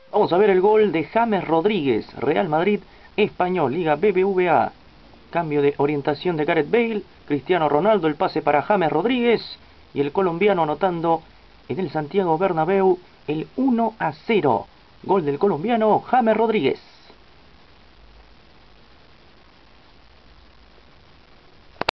Vamos a ver el gol de James Rodríguez, Real Madrid, Español, Liga BBVA. Cambio de orientación de Gareth Bale, Cristiano Ronaldo, el pase para James Rodríguez y el colombiano anotando en el Santiago Bernabéu el 1-0. Gol del colombiano James Rodríguez.